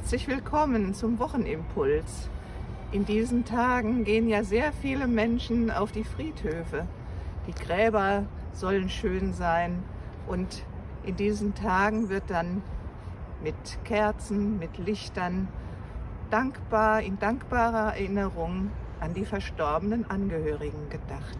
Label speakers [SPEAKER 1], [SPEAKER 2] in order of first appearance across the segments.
[SPEAKER 1] Herzlich willkommen zum Wochenimpuls. In diesen Tagen gehen ja sehr viele Menschen auf die Friedhöfe. Die Gräber sollen schön sein und in diesen Tagen wird dann mit Kerzen, mit Lichtern in dankbarer Erinnerung an die verstorbenen Angehörigen gedacht.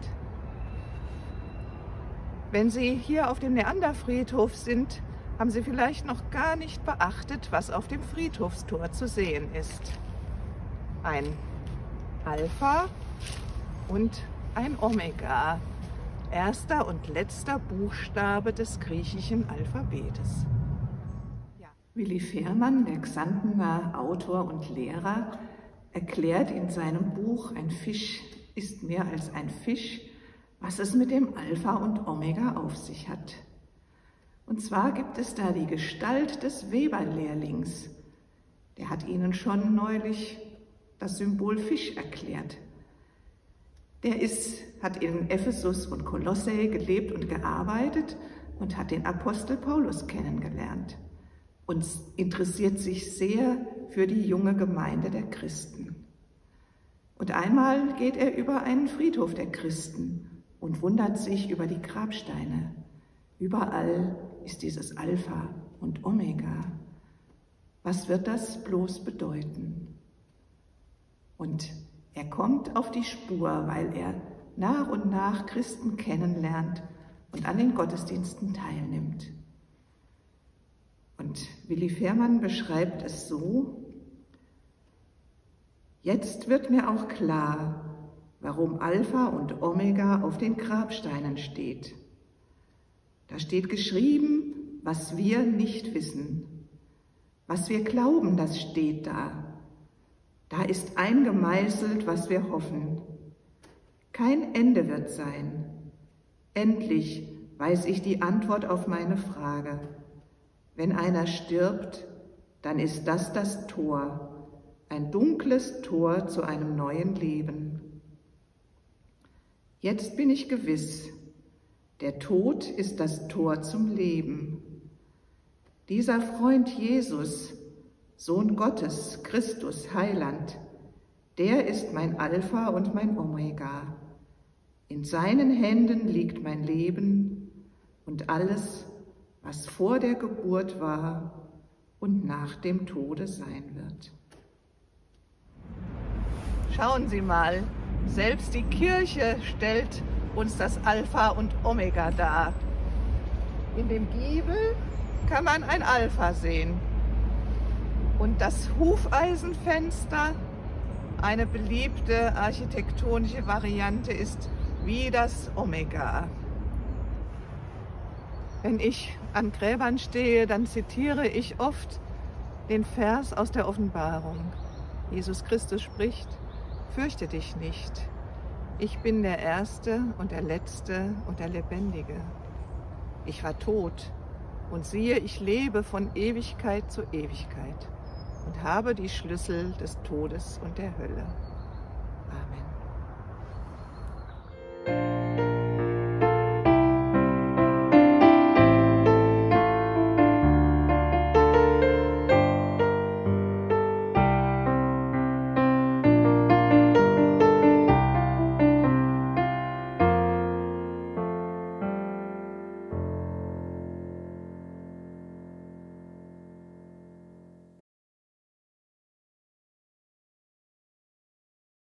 [SPEAKER 1] Wenn Sie hier auf dem Neanderfriedhof sind, haben Sie vielleicht noch gar nicht beachtet, was auf dem Friedhofstor zu sehen ist. Ein Alpha und ein Omega, erster und letzter Buchstabe des griechischen Alphabetes. Ja. Willi Fehrmann, der Xantener Autor und Lehrer, erklärt in seinem Buch Ein Fisch ist mehr als ein Fisch, was es mit dem Alpha und Omega auf sich hat. Und zwar gibt es da die Gestalt des Weberlehrlings. Der hat Ihnen schon neulich das Symbol Fisch erklärt. Der hat in Ephesus und Kolosse gelebt und gearbeitet und hat den Apostel Paulus kennengelernt und interessiert sich sehr für die junge Gemeinde der Christen. Und einmal geht er über einen Friedhof der Christen und wundert sich über die Grabsteine. Überall ist dieses Alpha und Omega. Was wird das bloß bedeuten? Und er kommt auf die Spur, weil er nach und nach Christen kennenlernt und an den Gottesdiensten teilnimmt. Und Willi Fehrmann beschreibt es so: Jetzt wird mir auch klar, warum Alpha und Omega auf den Grabsteinen steht. Da steht geschrieben, was wir nicht wissen. Was wir glauben, das steht da. Da ist eingemeißelt, was wir hoffen. Kein Ende wird sein. Endlich weiß ich die Antwort auf meine Frage. Wenn einer stirbt, dann ist das Tor, ein dunkles Tor zu einem neuen Leben. Jetzt bin ich gewiss, der Tod ist das Tor zum Leben. Dieser Freund Jesus, Sohn Gottes, Christus, Heiland, der ist mein Alpha und mein Omega. In seinen Händen liegt mein Leben und alles, was vor der Geburt war und nach dem Tode sein wird. Schauen Sie mal, selbst die Kirche stellt uns das Alpha und Omega dar. In dem Giebel kann man ein Alpha sehen. Und das Hufeisenfenster, eine beliebte architektonische Variante, ist wie das Omega. Wenn ich an Gräbern stehe, dann zitiere ich oft den Vers aus der Offenbarung. Jesus Christus spricht: Fürchte dich nicht. Ich bin der Erste und der Letzte und der Lebendige. Ich war tot und siehe, ich lebe von Ewigkeit zu Ewigkeit und habe die Schlüssel des Todes und der Hölle.